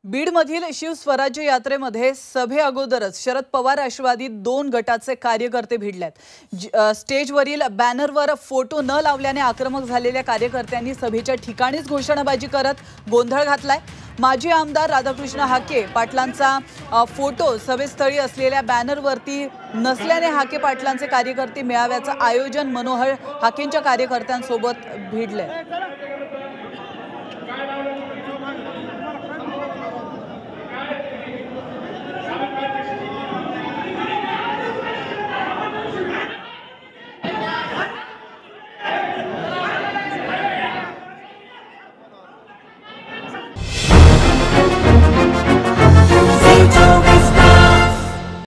बीडमधील शिवस्वराज्य यात्रेमध्ये सभे अगोदरच शरद पवार राष्ट्रवादी दोन गटाचे कार्यकर्ते भिडलेत। स्टेजवरील बॅनरवर फोटो न लावल्याने आक्रमक झालेल्या कार्यकर्त्यांनी सभेच्या ठिकाणीच घोषणाबाजी करत गोंधळ घातलाय। माजी आमदार राधाकृष्ण हाके पाटलांचा फोटो सभेस्थळी असलेल्या बॅनरवरती नसल्याने हाके पाटलांचे कार्यकर्ते मेळाव्याचं आयोजन मनोहर हाकेंच्या कार्यकर्त्यांसोबत भिडले।